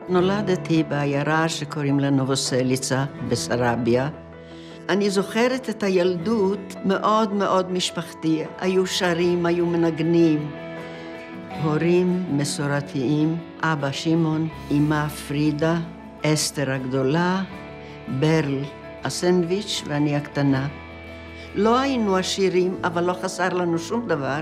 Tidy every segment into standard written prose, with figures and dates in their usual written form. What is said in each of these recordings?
נולדתי בעיירה שקוראים לה נובוסליצה, בסרביה. אני זוכרת את הילדות מאוד מאוד משפחתי. היו שרים, היו מנגנים. הורים מסורתיים, אבא שמעון, אמא פרידה, אסתר הגדולה, ברל הסנדוויץ' ואני הקטנה. לא היינו עשירים, אבל לא חסר לנו שום דבר.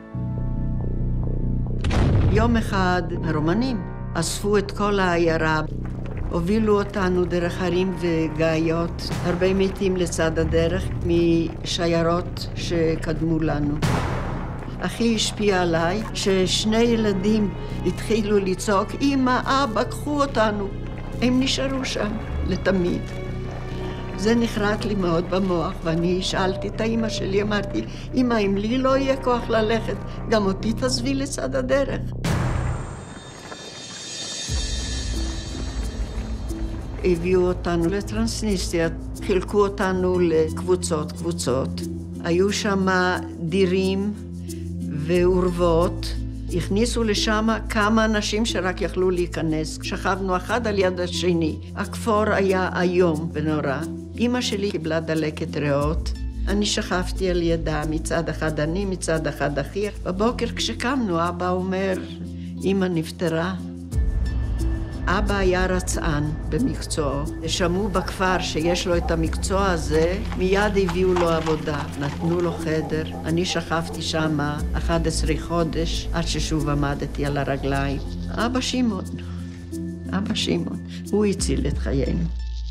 יום אחד הרומנים אספו את כל העיירה, הובילו אותנו דרך הרים וגאיות, הרבה מתים לצד הדרך משיירות שקדמו לנו. הכי השפיע עליי ששני ילדים התחילו לצעוק, אמא, אבא, קחו אותנו. הם נשארו שם לתמיד. זה נחרט לי מאוד במוח, ואני שאלתי את האמא שלי, אמרתי, אמא, אם לי לא יהיה כוח ללכת, גם אותי תעזבי לצד הדרך. הביאו אותנו לטרנסניסטריה, חילקו אותנו לקבוצות. היו שם דירים ועורבות, הכניסו לשם כמה אנשים שרק יכלו להיכנס. שכבנו אחד על יד השני. הכפור היה איום ונורא. אמא שלי קיבלה דלקת ריאות. אני שכבתי על ידה, מצד אחד אני, מצד אחד אחי. בבוקר כשקמנו, אבא אומר, אמא נפטרה. אבא היה רצען במקצועו. שמעו בכפר שיש לו את המקצוע הזה, מיד הביאו לו עבודה, נתנו לו חדר. אני שכבתי שם 11 חודש, עד ששוב עמדתי על הרגליים. אבא שמעון, הוא הציל את חיינו.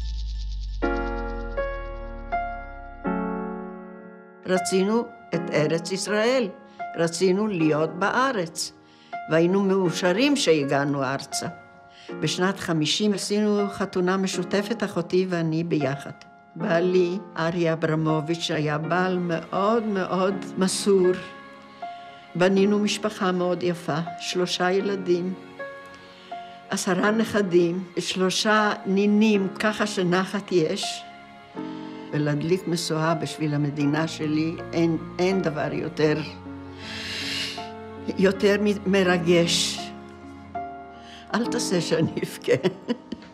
רצינו את ארץ ישראל, רצינו להיות בארץ, והיינו מאושרים שהגענו ארצה. בשנת 50 עשינו חתונה משותפת, אחותי ואני ביחד. בעלי, אריה אברמוביץ', היה בעל מאוד מאוד מסור. בנינו משפחה מאוד יפה, 3 ילדים, 10 נכדים, 3 נינים, ככה שנחת יש. ולהדליק משואה בשביל המדינה שלי, אין דבר יותר מרגש. אל תעשה שאני אבכה.